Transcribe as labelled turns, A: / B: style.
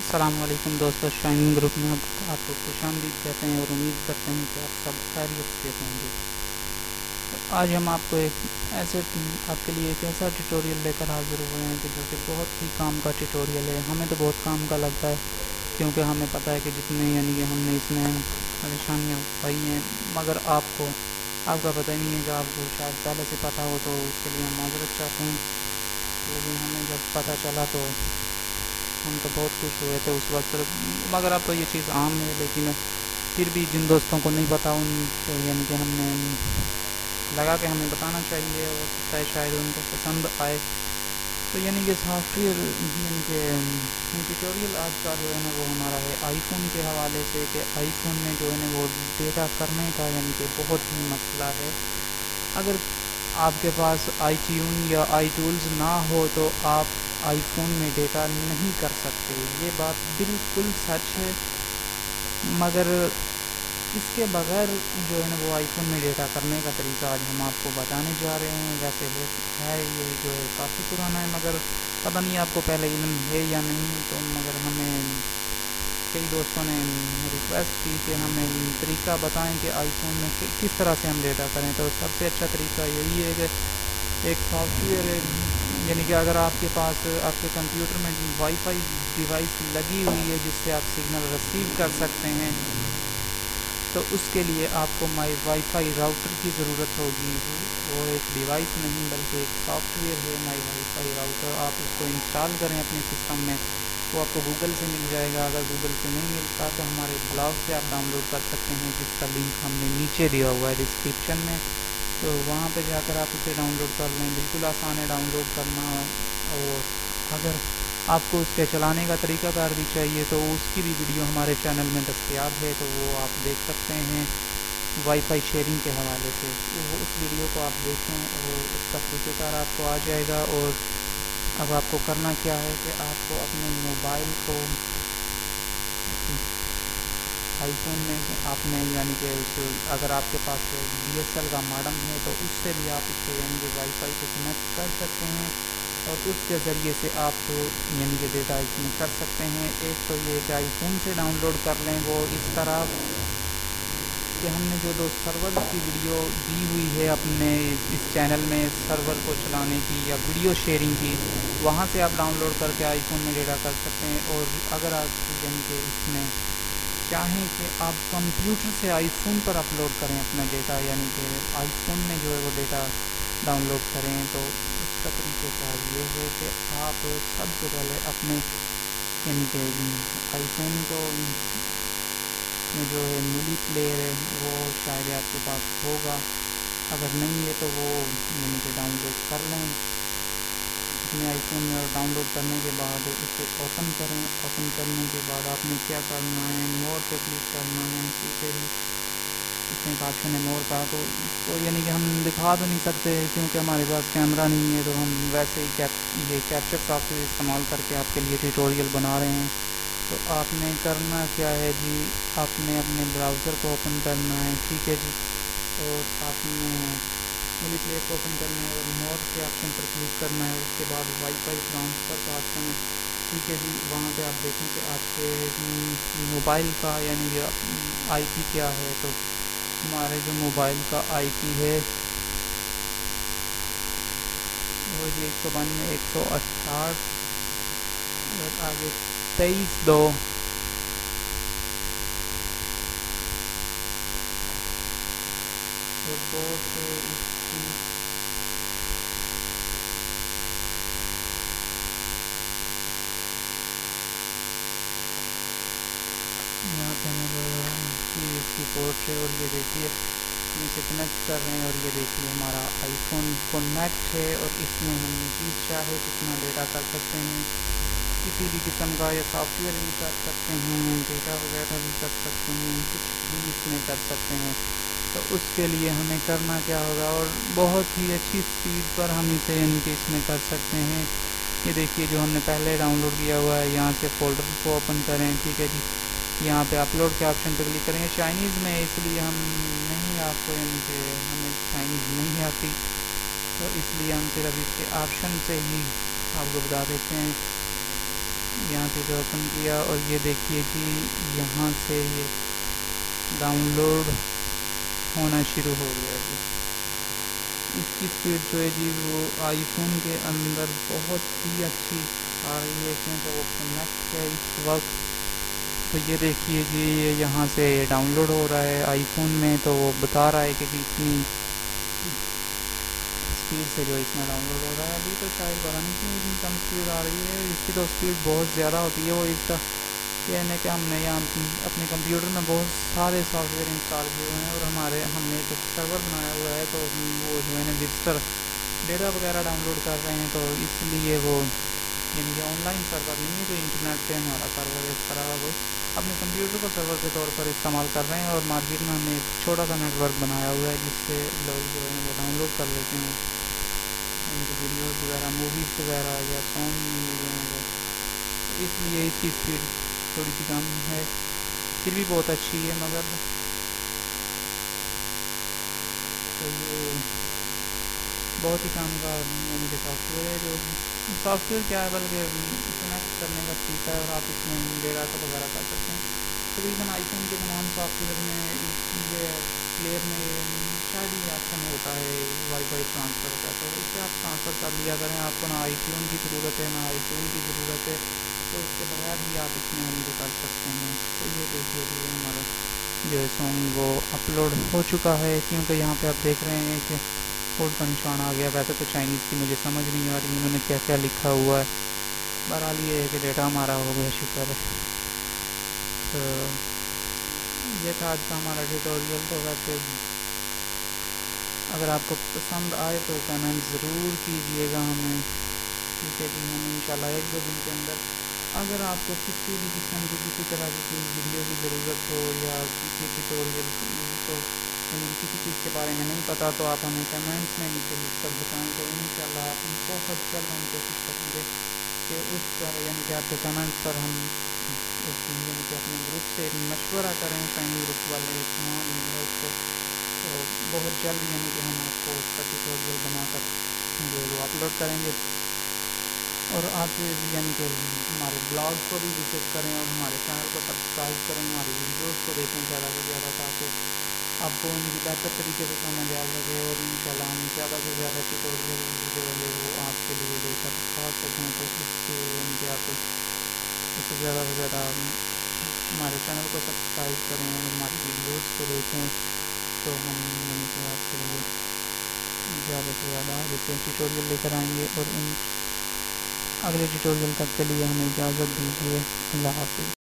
A: السلام علیکم دوستو، شائننگ گروپ میں آپ کو خوش آمدید کہتے ہیں اور امید کرتے ہیں کہ آپ سب خیریت سے ہوں گے۔ تو آج ہم آپ کے لیے ایک ایسا ٹیوٹوریل لے کر حاضر ہوئے ہیں کہ جو کہ بہت ہی کام کا ٹیوٹوریل ہے۔ ہمیں تو بہت کام کا لگتا ہے کیونکہ ہمیں پتہ ہے کہ جتنے کہ ہم نے اس میں پریشانیاں پائی ہیں، مگر آپ کا پتہ ہی نہیں ہے کہ آپ کو شاید پہلے سے پتہ ہو، تو اس کے لیے ہم معذرت چاہتے ہیں۔ لیکن ہمیں جب پتہ چلا تو ہم تو بہت خوش ہوئے تھے اس وقت، مگر اب تو یہ چیز عام ہے، لیکن پھر بھی جن دوستوں کو نہیں پتا ان کو کہ ہم نے لگا کہ ہمیں بتانا چاہیے، اور سکتا ہے شاید ان کو پسند آئے۔ تو کہ سافٹ ویئر کہ ٹیوٹوریل آج کا جو ہے نا وہ ہمارا ہے آئی فون کے حوالے سے، کہ آئی فون میں جو ہے نا وہ ڈیٹا کرنے کا کہ بہت ہی مسئلہ ہے۔ اگر آپ کے پاس آئی ٹیون یا آئی ٹولز نہ ہو تو آپ آئی فون میں ڈیٹا نہیں کر سکتے، یہ بات بالکل سچ ہے۔ مگر اس کے بغیر جو ہے نا وہ آئی فون میں ڈیٹا کرنے کا طریقہ آج ہم آپ کو بتانے جا رہے ہیں۔ ویسے ہے یہ جو ہے کافی پرانا ہے، مگر پتہ نہیں آپ کو پہلے علم ہے یا نہیں، تو مگر ہمیں کئی دوستوں نے ریکویسٹ کی کہ ہمیں طریقہ بتائیں کہ آئی فون میں کس طرح سے ہم ڈیٹا کریں۔ تو سب سے اچھا طریقہ یہی ہے کہ ایک سافٹ ویئر ہے، کہ اگر آپ کے پاس آپ کے کمپیوٹر میں وائی فائی ڈیوائس لگی ہوئی ہے جس سے آپ سگنل ریسیو کر سکتے ہیں، تو اس کے لیے آپ کو وائی فائی راؤٹر کی ضرورت ہوگی۔ وہ ایک ڈیوائس نہیں بلکہ ایک سافٹ ویئر ہے وائی فائی راؤٹر۔ آپ اس کو انسٹال کریں اپنے سسٹم میں، وہ آپ کو گوگل سے مل جائے گا۔ اگر گوگل سے نہیں ملتا تو ہمارے بلاگ سے آپ ڈاؤن لوڈ کر سکتے ہیں، جس کا لنک ہم نے نیچے دیا ہوا ہے ڈسکرپشن میں، تو وہاں پہ جا کر آپ اسے ڈاؤن لوڈ کر لیں۔ بالکل آسان ہے ڈاؤن لوڈ کرنا، اور اگر آپ کو اس کے چلانے کا طریقہ کار بھی چاہیے تو اس کی بھی ویڈیو ہمارے چینل میں دستیاب ہے، تو وہ آپ دیکھ سکتے ہیں وائی فائی شیئرنگ کے حوالے سے۔ وہ اس ویڈیو کو آپ دیکھیں اور اس کا طریقہ کار آپ کو آ جائے گا۔ اور اب آپ کو کرنا کیا ہے کہ آپ کو اپنے موبائل کو آئی فون میں آپ نے کہ اگر آپ کے پاس ڈی ایس ایل کا ماڈم ہے تو اس سے بھی آپ اس کے کہ وائی فائی کو کنیکٹ کر سکتے ہیں، اور اس کے ذریعے سے آپ کہ ڈیٹا اس میں کر سکتے ہیں۔ ایک تو یہ کہ آئی فون سے ڈاؤن لوڈ کر لیں، وہ اس طرح کہ ہم نے جو سرور کی ویڈیو دی ہوئی ہے اپنے اس چینل میں، سرور کو چلانے کی یا ویڈیو شیئرنگ کی، وہاں سے آپ ڈاؤن لوڈ کر کے آئی فون میں ڈیٹا کر سکتے ہیں۔ اور اگر آپ کہ اس میں چاہیں کہ آپ کمپیوٹر سے آئی فون پر اپلوڈ کریں اپنا ڈیٹا، کہ آئی فون میں جو ہے وہ ڈیٹا ڈاؤن لوڈ کریں، تو اس کا طریقہ کار یہ ہے کہ آپ سب سے پہلے اپنے کہ آئی فون کو میں جو ہے مولی پلیئر ہے وہ شاید آپ کے پاس ہوگا، اگر نہیں ہے تو وہ کہ ڈاؤن لوڈ کر لیں اپنے آئی فون میں۔ اور ڈاؤن لوڈ کرنے کے بعد اسے اوپن کریں۔ اوپن کرنے کے بعد آپ نے کیا کرنا ہے، مور پہ کلک کرنا ہے۔ ٹھیک ہے جی، اس میں ایک آپشن ہے مور کا، تو اس کو کہ ہم دکھا تو نہیں سکتے کیونکہ ہمارے پاس کیمرہ نہیں ہے، تو ہم ویسے ہی یہ کیپچر سافٹ ویئر استعمال کر کے آپ کے لیے ٹیوٹوریل بنا رہے ہیں۔ تو آپ نے کرنا کیا ہے جی، آپ نے اپنے براؤزر کو اوپن کرنا ہے۔ ٹھیک ہے جی، اور آپ نے مولی پلیئر کو اوپن کرنا ہے اور مور کے آپشن پر کلک کرنا ہے۔ اس کے بعد وائی فائی ٹرانسفر کا آپشن ہے۔ ٹھیک ہے جی، وہاں پہ آپ دیکھیں کہ آپ کے موبائل کا کہ آئی پی کیا ہے، تو ہمارے جو موبائل کا آئی پی ہے وہ جی 192.168 اور آگے 23.2 اور پورٹ ہے اس کی یہاں پہ اس کی پورٹ ہے، اور یہ دیکھیے ہم اسے کنیکٹ کر رہے ہیں، اور یہ دیکھیے ہمارا آئی فون کنیکٹ ہے، اور اس میں ہم جی چاہے جتنا ڈیٹا کر سکتے ہیں، کسی بھی قسم کا یہ سافٹ ویئر بھی کر سکتے ہیں، ڈیٹا وغیرہ بھی کر سکتے ہیں، کچھ بھی اس میں کر سکتے ہیں۔ تو اس کے لیے ہمیں کرنا کیا ہوگا، اور بہت ہی اچھی سپیڈ پر ہم اسے کہ اس میں کر سکتے ہیں۔ یہ دیکھیے جو ہم نے پہلے ڈاؤن لوڈ کیا ہوا ہے، یہاں سے فولڈر کو اوپن کریں۔ ٹھیک ہے جی، یہاں پہ اپلوڈ کے آپشن پہ کلک کریں۔ چائنیز میں اس لیے ہم نہیں، آپ کو کہ ہمیں چائنیز نہیں آتی، تو اس لیے ہم صرف اس کے آپشن سے ہی آپ کو بتا دیتے ہیں۔ یہاں سے मैसेज ओपन किया और ये देखिए जी यहाँ से ये डाउनलोड होना शुरू हो गया जी। इसकी स्पीड जो है जी वो आईफोन के अंदर बहुत ही अच्छी आ रही है, क्योंकि वो कनेक्ट है इस वक्त। तो ये देखिए जी ये यहाँ से डाउनलोड हो रहा है आईफोन में, तो वो बता रहा है कि इतनी स्पीड से जो इसमें डाउनलोड हो रहा है। अभी तो शायद पता नहीं क्यों इतनी कम स्पीड आ रही है, इसकी तो स्पीड बहुत ज़्यादा होती है। वो इसका ये है कि हमने यहाँ अपने कंप्यूटर में बहुत सारे सॉफ्टवेयर इंस्टॉल किए हुए हैं और हमने एक सर्वर बनाया हुआ है, तो वो जो है ना विजिटर डेटा वगैरह डाउनलोड कर रहे हैं, तो इसलिए वो यानी कि ऑनलाइन सर्वर नहीं है, जो इंटरनेट पे हमारा सर्वर है, इस तरह वो अपने कंप्यूटर को सर्वर के तौर पर इस्तेमाल कर रहे हैं। और मार्केट में हमने एक छोटा सा नेटवर्क बनाया हुआ है जिससे लोग जो है वो डाउनलोड कर लेते हैं उनकी वीडियोज़ वगैरह, मूवीज़ वगैरह या सॉन्ग जो हैं वो। तो इसलिए इसकी स्पीड थोड़ी सी कम है, फिर भी बहुत अच्छी है। मगर तो ये बहुत ही काम का यानी कि सॉफ्टवेयर है, जो सॉफ्टवेयर क्या है बल्कि कनेक्ट करने का तरीका है और आप इसमें डेटा को वगैरह कर सकते हैं। तकरीबन आईफोन के तमाम सॉफ्टवेयर में ये प्लेयर में शायद ये ऑप्शन होता है वाईफाई ट्रांसफ़र का, तो उससे आप ट्रांसफ़र कर लिया करें। आपको ना आईट्यून की ज़रूरत है ना आईटूल की ज़रूरत है, तो उसके बगैर भी आप इसमें हम कर सकते हैं। तो ये देखिए कि हमारा जो है सॉन्ग वो अपलोड हो चुका है, क्योंकि यहाँ पे आप देख रहे हैं कि कोड का निशान आ गया। वैसे तो चाइनीज़ की मुझे समझ नहीं आ रही इन्होंने क्या क्या लिखा हुआ है। बहरहाल ये है कि डेटा हमारा हो गया, शुक्र है। तो ये था आज का हमारा ट्यूटोरियल। तो वैसे अगर आपको पसंद आए तो कमेंट ज़रूर कीजिएगा हमें, ठीक है जी। हम इंशाल्लाह 1-2 दिन के अंदर, अगर आपको किसी भी किस्म की किसी तरह की कोई वीडियो की ज़रूरत हो या किसी ट्यूटोरियल को यानी किसी चीज़ के बारे में नहीं पता, तो आप हमें कमेंट्स में नीचे लिख कर बताएँ, तो इंशाल्लाह हम बहुत जल्द हम कोशिश करेंगे कि उस पर यानी कि आपके कमेंट्स पर हम उस यानी कि अपने ग्रुप से मशवरा करें, फ्रेंड ग्रुप वाले तमाम मेम्बर्स को। तो बहुत जल्द यानी कि हम आपको उसका ट्यूटोरियल बनाकर जो वो अपलोड करेंगे। और आप यानी कि हमारे ब्लॉग को भी विजिट करें और हमारे चैनल को सब्सक्राइब करें, हमारी वीडियोस को देखें ज़्यादा से ज़्यादा, ताकि आपको उनकी बेहतर तरीके से समझ आ सके और इंशाल्लाह हम ज़्यादा से ज़्यादा ट्यूटोरियल जो है वो आपके लिए लेकर आ सकें। तो इससे यानी कि आप इससे ज़्यादा से ज़्यादा हमारे चैनल को सब्सक्राइब करें और हमारी वीडियोस को देखें, तो हम यानी कि आपके लिए ज़्यादा से ज़्यादा आगे से ट्यूटोरियल लेकर आएंगे। और इन अगले ट्यूटोरियल तक के लिए हमें इजाज़त दीजिए। अल्लाह हाफ़िज़।